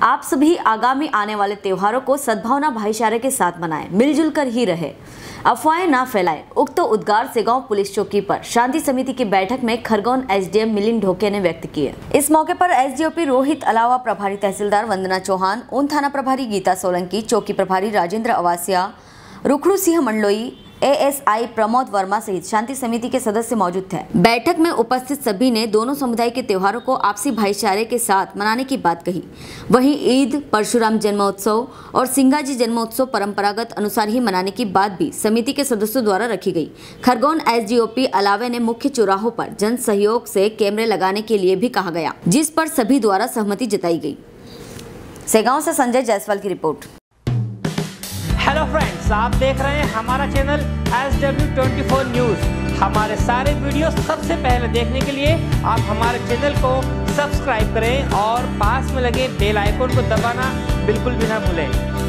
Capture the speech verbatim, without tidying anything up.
आप सभी आगामी आने वाले त्योहारों को सद्भावना भाईचारे के साथ मनाएं, मिलजुल कर ही रहे, अफवाहें ना फैलाएं। उक्त उद्गार सेगांव पुलिस चौकी पर शांति समिति की बैठक में खरगोन एसडीएम मिलिंद ढोके ने व्यक्त किए। इस मौके पर एसडीओपी रोहित अलावा प्रभारी तहसीलदार वंदना चौहान, ऊन थाना प्रभारी गीता सोलंकी, चौकी प्रभारी राजेंद्र अवासिया, रुखड़ू सिंह मंडलोई, एएसआई प्रमोद वर्मा सहित शांति समिति के सदस्य मौजूद थे। बैठक में उपस्थित सभी ने दोनों समुदाय के त्योहारों को आपसी भाईचारे के साथ मनाने की बात कही। वहीं ईद, परशुराम जन्मोत्सव और सिंगाजी जन्मोत्सव परंपरागत अनुसार ही मनाने की बात भी समिति के सदस्यों द्वारा रखी गई। खरगोन एसडीओपी अलावे ने मुख्य चौराहों पर जन सहयोग से कैमरे लगाने के लिए भी कहा गया, जिस पर सभी द्वारा सहमति जताई गई। सेगांव से संजय जायसवाल की रिपोर्ट। हेलो फ्रेंड्स, आप देख रहे हैं हमारा channel S W twenty four news. हमारे सारे वीडियो सबसे पहले देखने के लिए आप हमारे चैनल को सब्सक्राइब करें और पास में लगे बेल आइकन को दबाना बिल्कुल भी ना भूलें।